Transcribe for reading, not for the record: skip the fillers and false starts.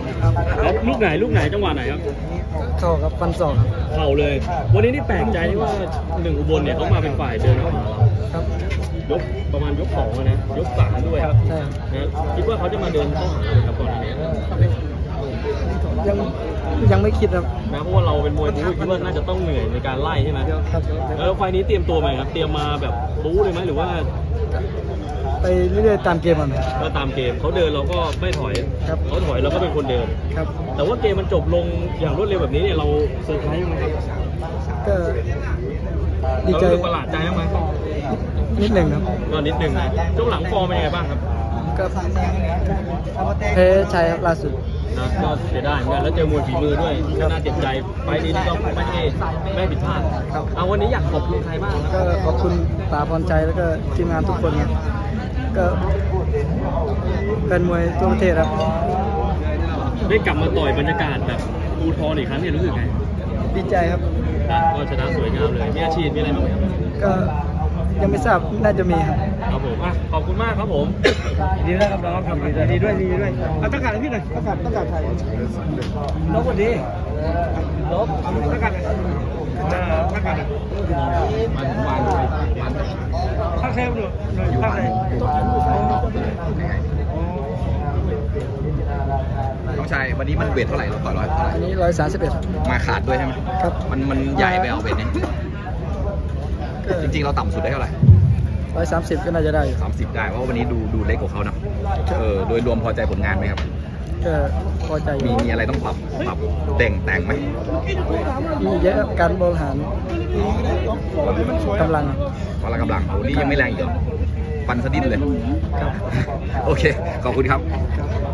แล้วลูกไหนจังหวะไหนครับเข้ากับฟันศอกเข่าเลย วันนี้นี่แปลกใจที่ว่าหนึ่งอุบลเนี่ยเขามาเป็นฝ่ายเดินเข้าหาเราครับยกประมาณยก2นะยก3ด้วยครับใช่นะคิดว่าเขาจะมาเดินเข้าหาเลยครับก่อนหน้านี้ยังไม่คิดครับนะเพราะว่าเราเป็นมวยบู๊คิดว่าน่าจะต้องเหนื่อยในการไล่ใช่ไหมครับแล้วไฟล์นี้เตรียมตัวไหมครับเตรียมมาแบบบู๊เลยไหมหรือว่าไปเรื่อยๆตามเกมมันก็ตามเกมเขาเดินเราก็ไม่ถอยครับเขาถอยเราก็เป็นคนเดินครับแต่ว่าเกมมันจบลงอย่างรวดเร็วแบบนี้เนี่ยเราเซอร์ไพรส์ไหมครับก็ดีเราใจรู้สึกประหลาดใจไหมนิดหนึ่งครับก็นิดนึงนะช่วงหลังฟอร์มเป็นยังไงบ้างครับก็แพ้ชัยครับล่าสุดนะก็เสียดายเหมือนกันแล้วเจอมวยฝีมือด้วยก็น่าเจ็บใจไฟล์นี้ต้องไม่ผิดพลาดครับเอาวันนี้อยากขอบคุณใครบ้างครับก็ขอบคุณป๋าพรชัยแล้วก็ทีมงานทุกคนครับก็เป็นมวยทั่วประเทศครับได้กลับมาต่อยบรรยากาศแบบอูทองอีกครั้งเนี่ยรู้สึกไงดีใจครับนะก็ชนะสวยงามเลยมีอาชีพมีอะไรบ้างไหมครับก็ยังไม่ทราบน่าจะมีครับครับผมอ่ะขอบคุณมากครับผมดีด้วยครับน้องครับดีด้วยเอาต้องการอะไรพี่หน่อยต้องการถ่ายน้องคนดีลบต้องการต้องการข้างเซฟอยู่ข้างเซฟน้องชายวันนี้มันเวทเท่าไหร่เราต่อ100เท่าไหร่อันนี้131 มาขาดด้วยใช่ไหมครับมันใหญ่ไปเอาเวทเนี่ยจริงๆเราต่ำสุดได้เท่าไหร่ 130ก็น่าจะได้อยู่ 30ได้เพราะว่าวันนี้ดูเล็กกว่าเขานะโดยรวมพอใจผลงานไหมครับก็พอใจอยู่มีอะไรต้องปรับแต่งไหมมีเยอะครับการบริหารกำลังพละกำลังโอ้นี่ยังไม่แรงอีกเหรอฟันสะดิ้นเลย โอเค ขอบคุณครับครับ